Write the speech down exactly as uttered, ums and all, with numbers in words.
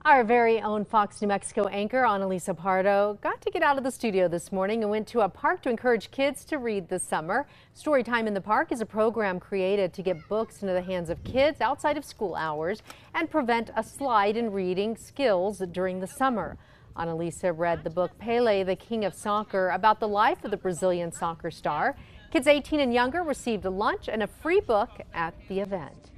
Our very own Fox New Mexico anchor, Annalisa Pardo, got to get out of the studio this morning and went to a park to encourage kids to read this summer. Storytime in the Park is a program created to get books into the hands of kids outside of school hours and prevent a slide in reading skills during the summer. Annalisa read the book Pelé, the King of Soccer, about the life of the Brazilian soccer star. Kids eighteen and younger received a lunch and a free book at the event.